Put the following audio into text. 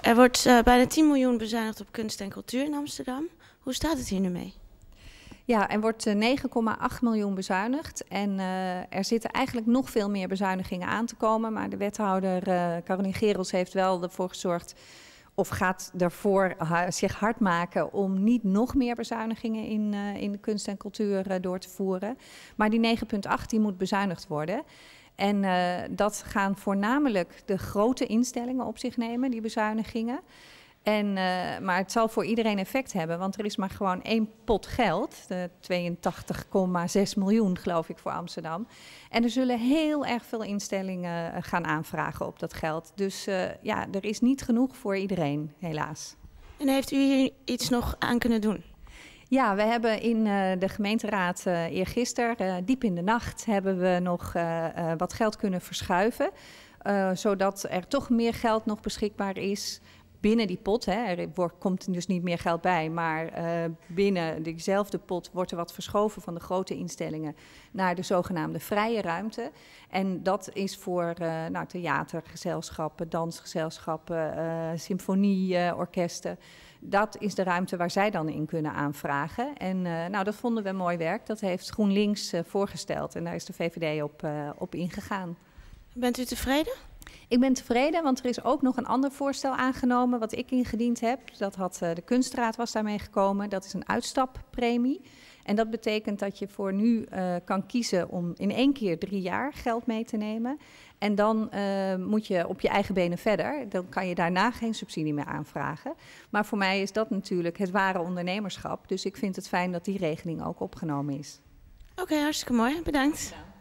Er wordt bijna 10 miljoen bezuinigd op kunst en cultuur in Amsterdam. Hoe staat het hier nu mee? Ja, er wordt 9,8 miljoen bezuinigd en er zitten eigenlijk nog veel meer bezuinigingen aan te komen. Maar de wethouder Carolien Gerels heeft wel ervoor gezorgd, of gaat ervoor zich hard maken om niet nog meer bezuinigingen in de kunst en cultuur door te voeren. Maar die 9,8 die moet bezuinigd worden. En dat gaan voornamelijk de grote instellingen op zich nemen, die bezuinigingen. Maar het zal voor iedereen effect hebben, want er is maar gewoon één pot geld, 82,6 miljoen geloof ik voor Amsterdam. En er zullen heel erg veel instellingen gaan aanvragen op dat geld. Dus ja, er is niet genoeg voor iedereen, helaas. En heeft u hier iets nog aan kunnen doen? Ja, we hebben in de gemeenteraad eergisteren, diep in de nacht, hebben we nog wat geld kunnen verschuiven. Zodat er toch meer geld nog beschikbaar is binnen die pot. Hè. Er komt dus niet meer geld bij, maar binnen diezelfde pot wordt er wat verschoven van de grote instellingen naar de zogenaamde vrije ruimte. En dat is voor theatergezelschappen, dansgezelschappen, symfonieorkesten. Dat is de ruimte waar zij dan in kunnen aanvragen. En dat vonden we mooi werk. Dat heeft GroenLinks voorgesteld en daar is de VVD op ingegaan. Bent u tevreden? Ik ben tevreden, want er is ook nog een ander voorstel aangenomen wat ik ingediend heb. De Kunstraad was daarmee gekomen. Dat is een uitstappremie. En dat betekent dat je voor nu kan kiezen om in 1 keer 3 jaar geld mee te nemen. En dan moet je op je eigen benen verder. Dan kan je daarna geen subsidie meer aanvragen. Maar voor mij is dat natuurlijk het ware ondernemerschap. Dus ik vind het fijn dat die regeling ook opgenomen is. Oké, hartstikke mooi. Bedankt. Ja.